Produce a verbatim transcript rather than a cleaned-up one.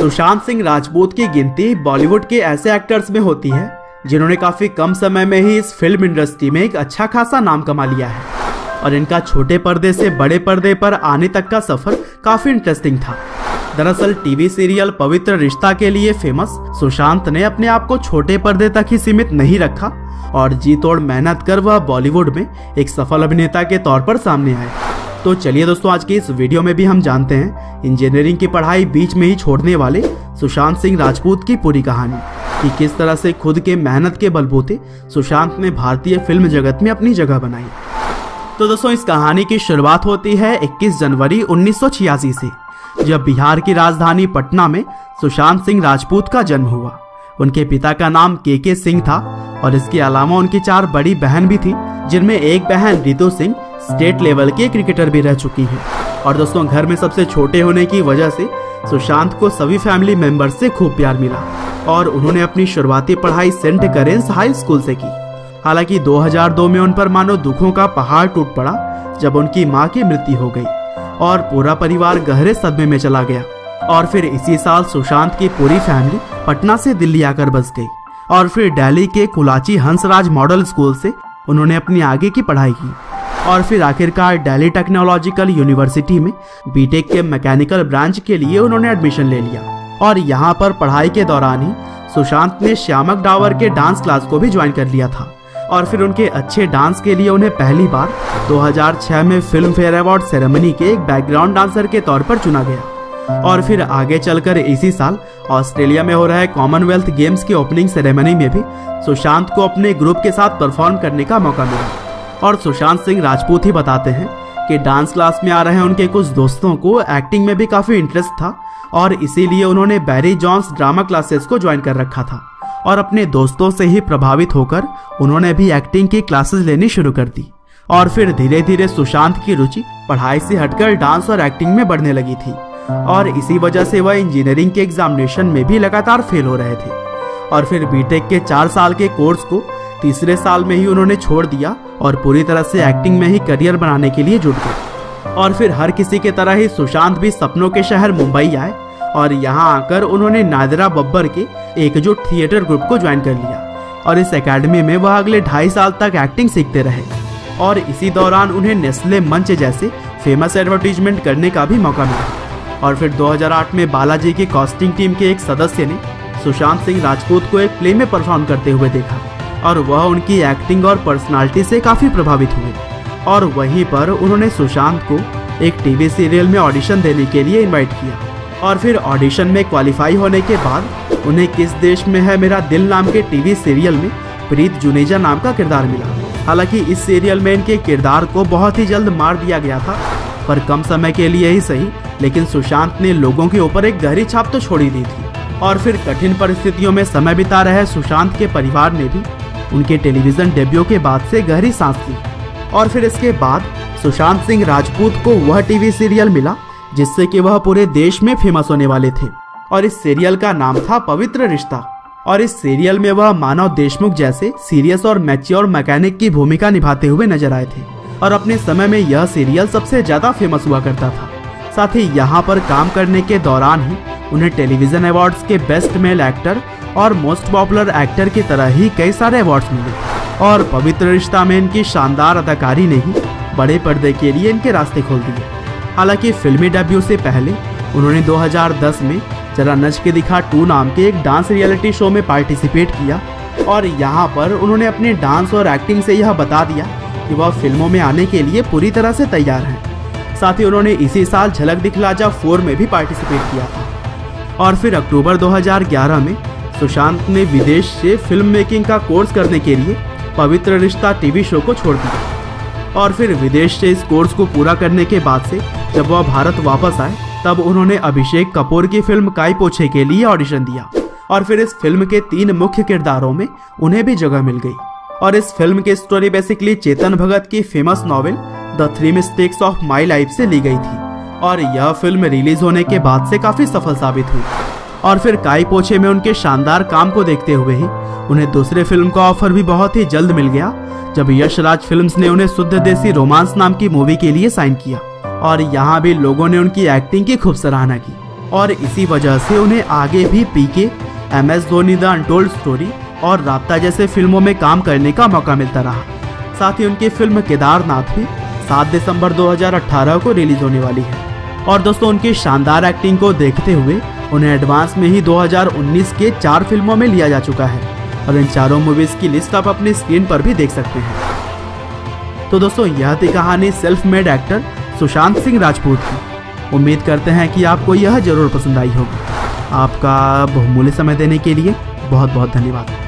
सुशांत सिंह राजपूत की गिनती बॉलीवुड के ऐसे एक्टर्स में होती है जिन्होंने काफी कम समय में ही इस फिल्म इंडस्ट्री में एक अच्छा खासा नाम कमा लिया है और इनका छोटे पर्दे से बड़े पर्दे पर आने तक का सफर काफी इंटरेस्टिंग था। दरअसल टीवी सीरियल पवित्र रिश्ता के लिए फेमस सुशांत ने अपने आप को छोटे पर्दे तक ही सीमित नहीं रखा और जी तोड़ मेहनत कर वह बॉलीवुड में एक सफल अभिनेता के तौर पर सामने आए। तो चलिए दोस्तों, आज की इस वीडियो में भी हम जानते हैं इंजीनियरिंग की पढ़ाई बीच में ही छोड़ने वाले सुशांत सिंह राजपूत की पूरी कहानी कि किस तरह से खुद के मेहनत के बलबूते सुशांत ने भारतीय फिल्म जगत में अपनी जगह बनाई। तो दोस्तों, इस कहानी की शुरुआत होती है इक्कीस जनवरी उन्नीस सौ छियासी से, जब बिहार की राजधानी पटना में सुशांत सिंह राजपूत का जन्म हुआ। उनके पिता का नाम के के सिंह था और इसके अलावा उनकी चार बड़ी बहन भी थी, जिनमें एक बहन रितु सिंह स्टेट लेवल के क्रिकेटर भी रह चुकी है। और दोस्तों, घर में सबसे छोटे होने की वजह से सुशांत को सभी फैमिली मेंबर्स से खूब प्यार मिला और उन्होंने अपनी शुरुआती पढ़ाई सेंट करेंस हाई स्कूल से की। हालांकि दो हज़ार दो में उन पर मानो दुखों का पहाड़ टूट पड़ा जब उनकी मां की मृत्यु हो गई और पूरा परिवार गहरे सदमे में चला गया। और फिर इसी साल सुशांत की पूरी फैमिली पटना से दिल्ली आकर बस गई और फिर दिल्ली के कुलाची हंसराज मॉडल स्कूल से उन्होंने अपनी आगे की पढ़ाई की और फिर आखिरकार दिल्ली टेक्नोलॉजिकल यूनिवर्सिटी में बीटेक के मैकेनिकल ब्रांच के लिए उन्होंने एडमिशन ले लिया। और यहाँ पर पढ़ाई के दौरान ही सुशांत ने श्यामक डावर के डांस क्लास को भी ज्वाइन कर लिया था और फिर उनके अच्छे डांस के लिए उन्हें पहली बार दो हज़ार छह में फिल्म फेयर अवार्ड सेरेमनी के एक बैकग्राउंड डांसर के तौर पर चुना गया। और फिर आगे चलकर इसी साल ऑस्ट्रेलिया में हो रहे कॉमनवेल्थ गेम्स की ओपनिंग सेरेमनी में भी सुशांत को अपने ग्रुप के साथ परफॉर्म करने का मौका मिला। और सुशांत सिंह राजपूत ही बताते हैं कि डांस क्लास में आ रहे उनके कुछ दोस्तों को एक्टिंग में भी काफी इंटरेस्ट था और इसीलिए उन्होंने बैरी जॉन्स ड्रामा क्लासेस को ज्वाइन कर रखा था और अपने दोस्तों से ही प्रभावित होकर उन्होंने भी एक्टिंग की क्लासेस लेनी शुरू कर दी। और फिर धीरे धीरे सुशांत की रुचि पढ़ाई से हटकर डांस और एक्टिंग में बढ़ने लगी थी और इसी वजह से वह इंजीनियरिंग के एग्जामिनेशन में भी लगातार फेल हो रहे थे। और फिर बीटेक के चार साल के कोर्स को तीसरे साल में ही उन्होंने छोड़ दिया और पूरी तरह से एक्टिंग में ही करियर बनाने के लिए जुट गए। और फिर हर किसी के तरह ही सुशांत भी सपनों के शहर मुंबई आए और यहाँ आकर उन्होंने नादिरा बब्बर के एकजुट थिएटर ग्रुप को ज्वाइन कर लिया और इस एकेडमी में वह अगले ढाई साल तक एक्टिंग सीखते रहे। और इसी दौरान उन्हें नेस्ले मंच जैसे फेमस एडवर्टीजमेंट करने का भी मौका मिला। और फिर दो हज़ार आठ में बालाजी की कास्टिंग टीम के एक सदस्य ने सुशांत सिंह राजपूत को एक प्ले में परफॉर्म करते हुए देखा और वह उनकी एक्टिंग और पर्सनालिटी से काफी प्रभावित हुए और वहीं पर उन्होंने सुशांत को एक टीवी सीरियल में ऑडिशन देने के लिए इनवाइट किया। और फिर ऑडिशन में क्वालिफाई होने के बाद उन्हें किस देश में है मेरा दिल नाम के टीवी सीरियल में प्रीत जुनेजा नाम का किरदार मिला। हालांकि इस सीरियल में इनके किरदार को बहुत ही जल्द मार दिया गया था, पर कम समय के लिए ही सही, लेकिन सुशांत ने लोगों के ऊपर एक गहरी छाप तो छोड़ ही दी थी। और फिर कठिन परिस्थितियों में समय बिता रहे सुशांत के परिवार ने भी उनके टेलीविजन डेब्यू के बाद से गहरी सांस ली। और फिर इसके बाद सुशांत सिंह राजपूत को वह टीवी सीरियल मिला जिससे कि वह पूरे देश में फेमस होने वाले थे और इस सीरियल का नाम था पवित्र रिश्ता। और इस सीरियल में वह मानव देशमुख जैसे सीरियस और मैच्योर मैकेनिक की भूमिका निभाते हुए नजर आए थे और अपने समय में यह सीरियल सबसे ज्यादा फेमस हुआ करता था। साथ ही यहाँ पर काम करने के दौरान ही उन्हें टेलीविजन अवार्ड्स के बेस्ट मेल एक्टर और मोस्ट पॉपुलर एक्टर की तरह ही कई सारे अवार्ड्स मिले और पवित्र रिश्ता में इनकी शानदार अदाकारी ने ही बड़े पर्दे के लिए इनके रास्ते खोल दिए। हालांकि फिल्मी डेब्यू से पहले उन्होंने दो हज़ार दस में जरा नच के दिखा टू नाम के एक डांस रियलिटी शो में पार्टिसिपेट किया और यहाँ पर उन्होंने अपने डांस और एक्टिंग से यह बता दिया कि वह फिल्मों में आने के लिए पूरी तरह से तैयार हैं। साथ ही उन्होंने इसी साल झलक दिखला जा फोर में भी पार्टिसिपेट किया था। और फिर अक्टूबर दो हज़ार ग्यारह में सुशांत ने विदेश से फिल्म मेकिंग का कोर्स करने के लिए पवित्र रिश्ता टीवी शो को छोड़ दिया और फिर विदेश से इस कोर्स को पूरा करने के बाद से जब वह भारत वापस आए तब उन्होंने अभिषेक कपूर की फिल्म काई पोछे के लिए ऑडिशन दिया और फिर इस फिल्म के तीन मुख्य किरदारों में उन्हें भी जगह मिल गई। और इस फिल्म की स्टोरी बेसिकली चेतन भगत की famous novel the three mistakes of my life से ली गई थी और यह फिल्म रिलीज होने के बाद से काफी सफल साबित हुई। और फिर काई पोछे में उनके शानदार काम को देखते हुए ही उन्हें दूसरे फिल्म का ऑफर भी बहुत ही जल्द मिल गया जब यश राज फिल्म्स ने उन्हें शुद्ध देसी रोमांस नाम की मूवी के लिए साइन किया और यहाँ भी लोगों ने उनकी एक्टिंग की खूब सराहना की। और इसी वजह से उन्हें आगे भी PK, M S Dhoni the untold story और राब्ता जैसे फिल्मों में काम करने का मौका मिलता रहा। साथ ही उनकी फिल्म केदारनाथ भी सात दिसंबर दो हज़ार अठारह को रिलीज होने वाली है। और दोस्तों, उनकी शानदार एक्टिंग को देखते हुए उन्हें एडवांस में ही दो हज़ार उन्नीस के चार फिल्मों में लिया जा चुका है और इन चारों मूवीज की लिस्ट आप अपनी स्क्रीन पर भी देख सकते हैं। तो दोस्तों, यह थी कहानी self made actor Sushant Singh Rajput की। उम्मीद करते हैं कि आपको यह जरूर पसंद आई होगी। आपका बहुमूल्य समय देने के लिए बहुत बहुत धन्यवाद।